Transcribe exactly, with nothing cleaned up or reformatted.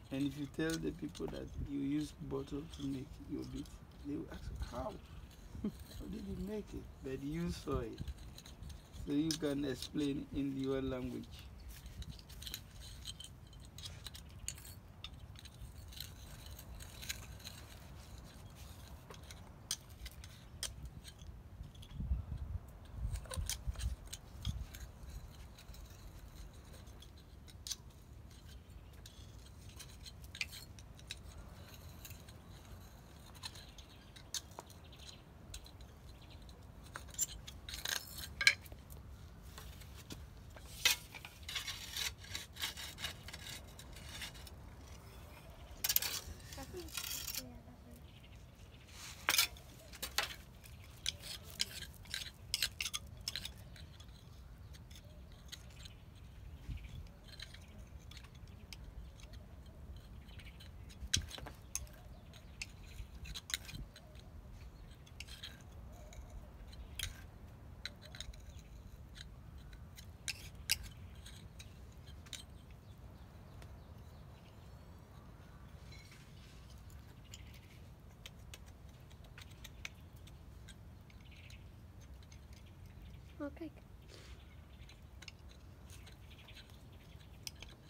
And if you tell the people that you use bottle to make your beat, they will ask how? How did you make it? But you saw it. So you can explain in your language. Oh, kijk.